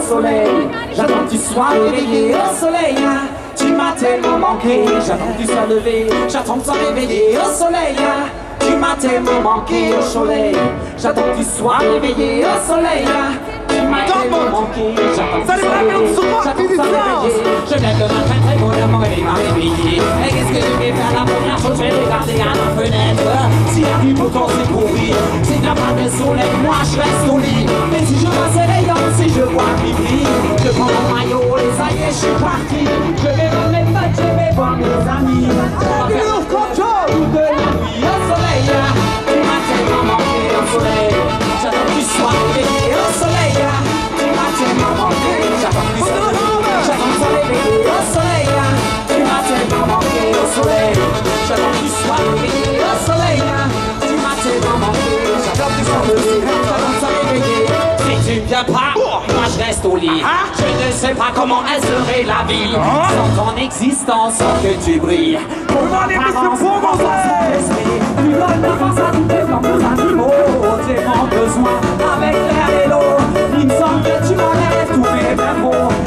soleil. J'attends que tu sois réveillé au soleil. Tu m'as tellement manqué, j'attends que tu sois levé. J'attends que tu sois réveillé au soleil. Tu m'as tellement manqué au soleil. J'attends que tu sois réveillé au soleil. Tu m'as tellement manqué, j'attends que tu sois réveillé. J'attends que tu sois réveillé. Je me lève le matin très bon, mon réveil m'a réveillé. Et qu'est-ce que je vais faire la première chose? Je vais regarder à la fenêtre. S'il y a du beau temps, c'est pour rire. S'il n'y a pas de soleil, moi je reste au lit. Mais si je vois ces rayons, si je vois qu'ils brillent, je prends mon maillot et ça y est, je suis parti. Je vais voir mes potes, je vais voir mes amis. On va faire un contrôle toute la nuit au soleil. Tu m'as tellement manqué au soleil. J'attends que tu sois réveillé au soleil. Tu m'as tellement manqué. J'attends que tu sois réveillé. J'attends que tu sois réveillé au soleil. Tu m'as tellement manqué au soleil. J'attends que tu sois réveillé au soleil. Tu m'as tellement manqué. J'attends que tu sois réveillé. J'attends que tu sois réveillé. Si tu ne viens pas, moi je reste au lit. Je ne sais pas comment elle serait la vie sans ton existence, sans que tu brilles. Pour mon apparence, pour mon esprit, tu donnes l'avance à tous les flammes de animaux. C'est mon besoin avec l'air et l'eau. Il me semble que tu m'enlèves tous mes verres.